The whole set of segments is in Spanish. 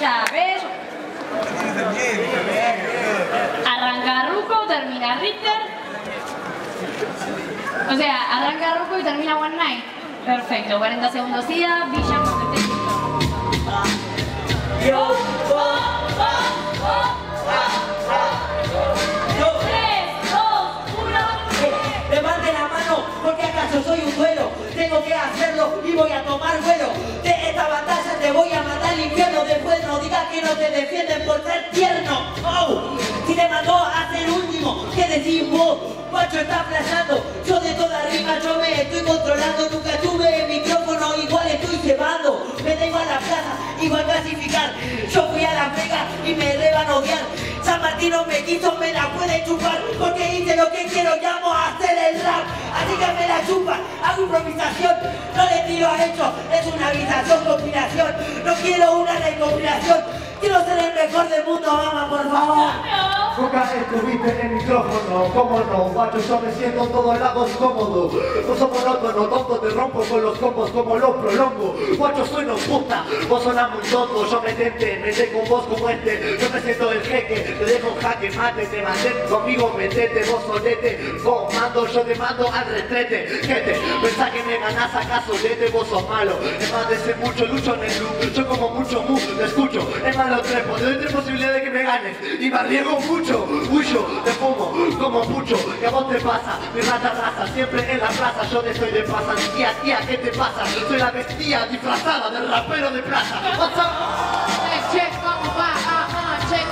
sea, ¿ves? Arranca Ruco, termina Richter. O sea, arranca Ruco y termina One Night. Perfecto, 40 segundos ida, Villa cuando estés listo. 3, 2, 1. Levante la mano, porque acaso soy un duelo. Tengo que hacerlo y voy a tomar vuelo. De esta batalla te voy a mandar al infierno. Después no digas que no te defienden por ser tierno. Oh, si te mandó a ser último, ¿qué decís vos? Guacho está flasheando, yo de toda rima yo me estoy controlando. Nunca tuve el micrófono, igual estoy cebando. Me da igual la plaza, igual clasificar. Yo fui a Las Vegas y me reban a odiar. San Martino me quiso, me la puede chupar. Porque hice lo que quiero, llamo a hacer el rap. Así que me la chupan, hago improvisación. No le tiro a hecho, es una avisación, compilación. No quiero una recopilación, quiero ser el mejor del mundo, mamá, por favor. Nunca estuviste en el micrófono, cómo no, guacho, yo me siento en todos lados cómodo. No sos monótono, tonto, te rompo con los combos como los prolongo. Guacho, sueno puta, vos sonás muy tonto, yo me tenté con vos como este. Yo me siento el jeque, te dejo jaque mate, te mandé conmigo, metete, vos solete. Vos mando, yo te mando al retrete. Gente, pensá que me ganás acaso, lete, vos sos malo. Es más de ese mucho, lucho en el loop, yo como mucho mu, te escucho. Es más lo trepo, te doy 3 posibilidades de que me ganes. Y me arriesgo mucho. Huyo, te fumo, como pucho, que a vos te pasa, mi rata raza, siempre en la plaza, yo te soy de pasa, tía, ¿qué te pasa? Soy la bestia disfrazada del rapero de plaza. Check, vamos, va, check,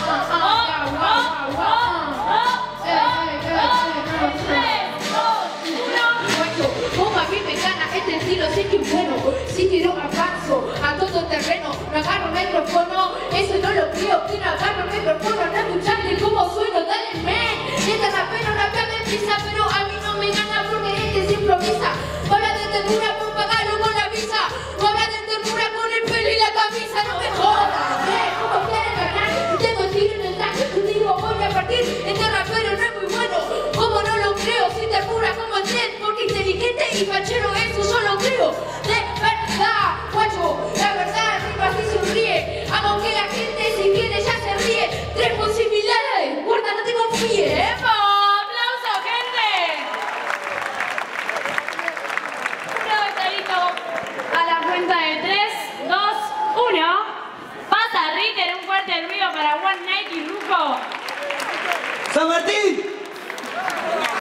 como a mí me gana este estilo, sí que bueno, si tiro avanzo a todo terreno, no agarro micrófono, eso no lo creo, que no agarro micrófono, no escuchaste cómo sueno, dale men, este rapero rapea de prisa, pero a mí no me gana porque este se improvisa, habla de ternura por pagarlo con la visa, habla de ternura con el pelo y la camisa, no me jodas, ¿cómo quieres ganar? Tengo el tiro en el traje, te digo voy a partir, este rapero no es muy bueno, como no lo creo, si te apura como el tren, porque inteligente y fachero.